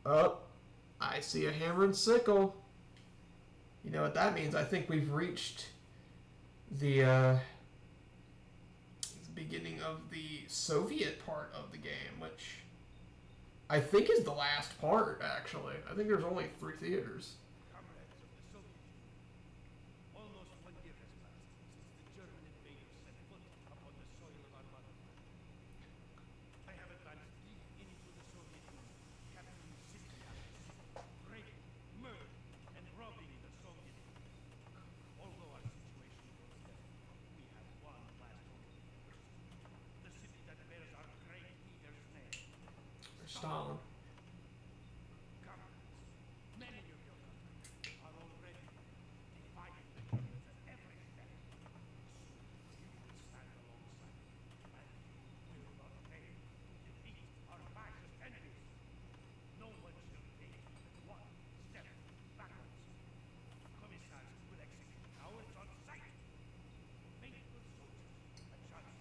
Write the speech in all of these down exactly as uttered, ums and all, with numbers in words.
Oh, I see a hammer and sickle. You know what that means? I think we've reached the uh, beginning of the Soviet part of the game, which I think is the last part, actually. I think there's only three theaters. Comrades of the Soviet Union, almost one year has passed since the German invaders set foot upon the soil of our motherland. I have advanced deep into the Soviet Union, capturing city after city, raping, murdering, and robbing the Soviet Union. Although our situation was desperate, we have one last hope. The city that bears our great leader's name. Stalin. Comrades, many of your countrymen are already defying the Germans at every step. Soon you will stand alongside them, and you will not fail to defeat our fascist enemies. No one shall take even one step backwards. Commissars will execute cowards on sight. Faithful soldiers, a chance.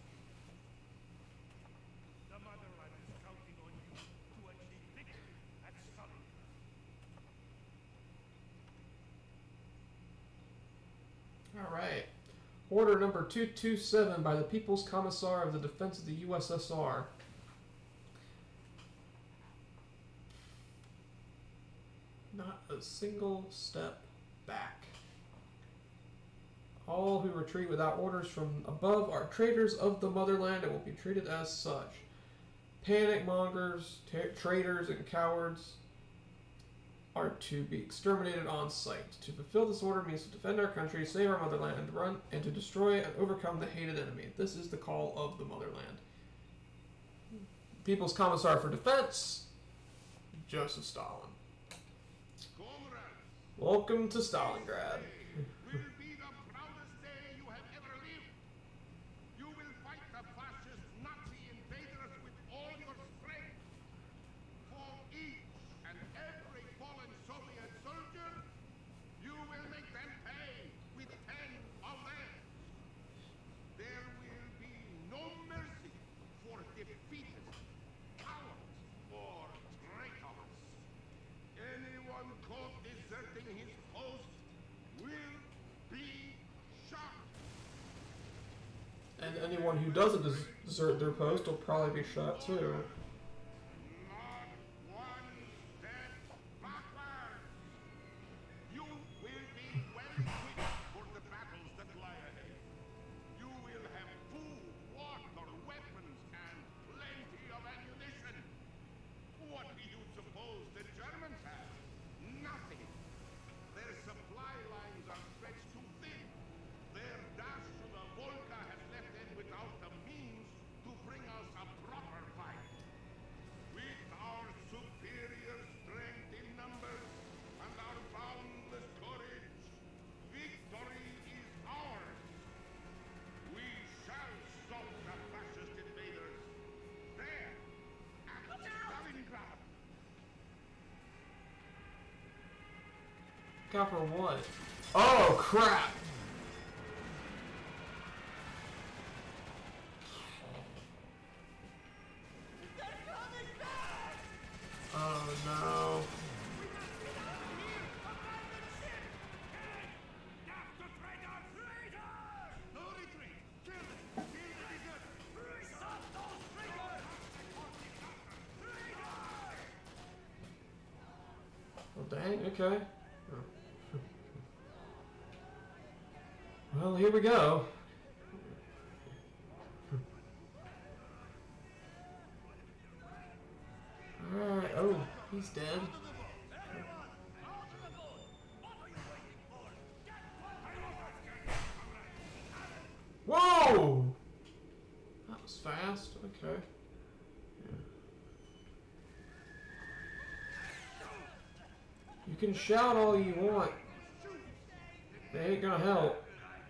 The motherland is counting on you to achieve victory at Stalingrad. All right. Order number two two seven by the People's Commissar of the Defense of the U S S R. Not a single step back. All who retreat without orders from above are traitors of the motherland and will be treated as such. Panic mongers, traitors, and cowards are to be exterminated on sight. To fulfill this order means to defend our country, save our motherland, and to run and to destroy and overcome the hated enemy. This is the call of the motherland. People's Commissar for Defense, Joseph Stalin. Comrades, Welcome to Stalingrad. will be the proudest day you have ever lived. You will fight the fascist Nazi invaders with all your strength. For each and every fallen Soviet soldier, you will make them pay with ten of them. There will be no mercy for defeated cowards or traitors. Anyone caught deserting his post will be shot. And anyone who doesn't des desert their post will probably be shot too. Not one step backwards. You will be well equipped for the battles that lie ahead. You will have food, water, weapons, and plenty of ammunition. What do you suppose the Germans have? Nothing. Their supply lines are stretched too thin. Their dash to the Volga has left them without the means to bring us a proper fight. With our superior strength in numbers and our boundless courage, victory is ours. We shall stop the fascist invaders there at Stalingrad. Got for what? Oh crap! Oh no. No retreat! Kill them! Kill the deserters! Stop those traitors! Well, dang, okay. Oh. Well, here we go. Alright, oh, he's dead. Whoa! That was fast, okay. Yeah. You can shout all you want. They ain't gonna help.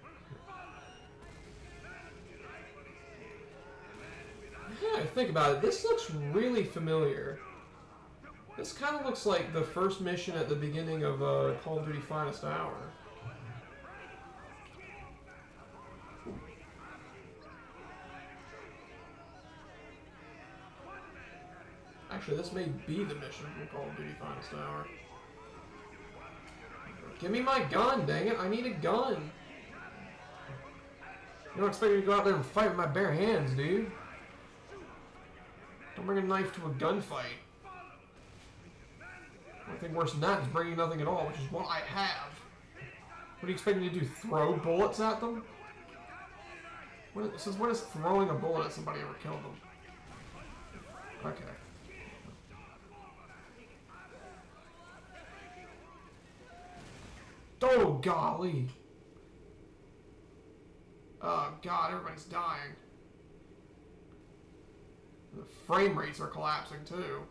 Yeah, think about it. This looks really familiar. This kind of looks like the first mission at the beginning of uh, Call of Duty Finest Hour. I Actually, this may be the mission from Call of Duty Finest Hour. Give me my gun, dang it. I need a gun. You don't expect me to go out there and fight with my bare hands, dude. Don't bring a knife to a gunfight. The only thing worse than that is bringing nothing at all, which is what I have. What do you expect me to do? Throw bullets at them? What is, since when has throwing a bullet at somebody ever killed them? Okay. Oh, golly. Oh, God, everybody's dying. The frame rates are collapsing, too.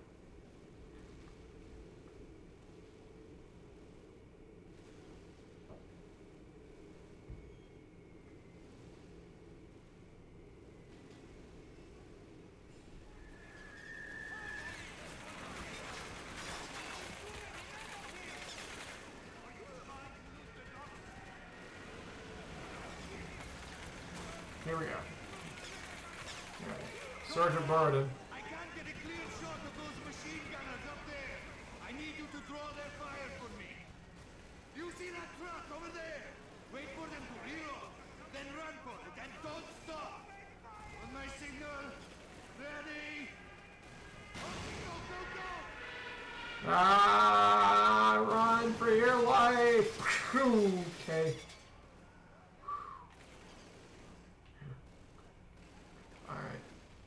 Here we go. Okay. Sergeant Barden. I can't get a clear shot of those machine gunners up there. I need you to draw their fire for me. You see that truck over there? Wait for them to reload, then run for it, and don't stop. On my signal, ready? Okay, go, go, go! Ah, run for your life! Okay. Alright.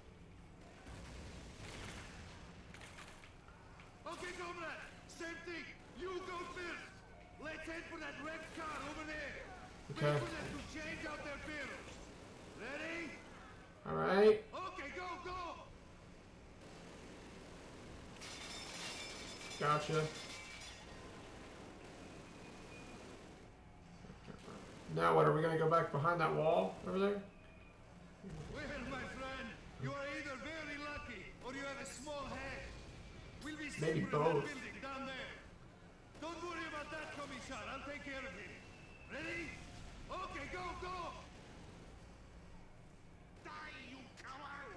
Okay, comrade, same thing. You go first. Let's head for that red car over there. Okay. Wait for them to change out their barrels. Ready? Alright. Okay, go, go! Gotcha. Now what, are we gonna go back behind that wall over there? Well, my friend, you are either very lucky or you have a small head. We'll be Maybe safer in that both. building down there. Don't worry about that, Commissar. I'll take care of him. Ready? Okay, go, go! Die, you coward!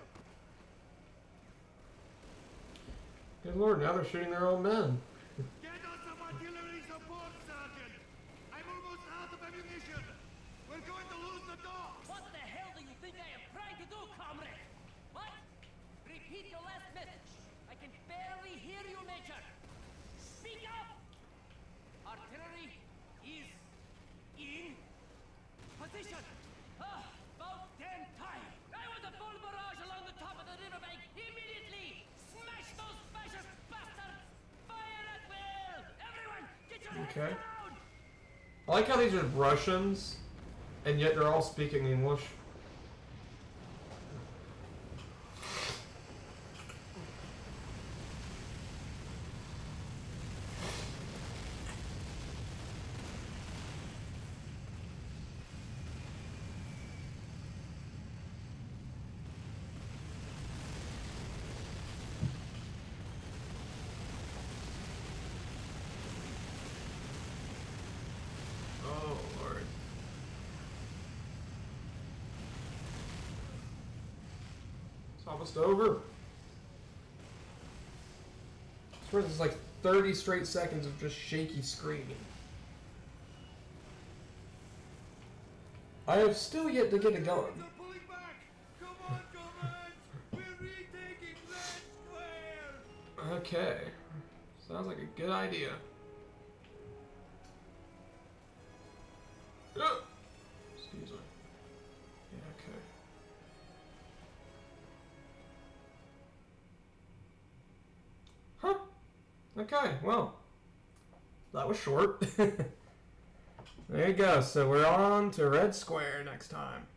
Good lord, now they're shooting their own men. Get us some artillery support, Sergeant! I'm almost out of ammunition! We're going to lose the dogs! What the hell do you think I am trying to do, comrade? What? Repeat your last message. I can barely hear you, Major. Speak up! Artillery is in position. Ah, about damn time. I want a full barrage along the top of the riverbank immediately. Smash those fascist bastards! Fire at will! Everyone, get your heads Okay. down! I like how these are Russians, and yet they're all speaking English. Oh, Lord. It's almost over. I swear this is like thirty straight seconds of just shaky screaming. I have still yet to get a gun. They're pulling back! Come on, comrades! We're retaking Red Square! Okay. Sounds like a good idea. Ugh. Excuse me. Yeah, okay. Huh. Okay, well. That was short. There you go. So we're on to Red Square next time.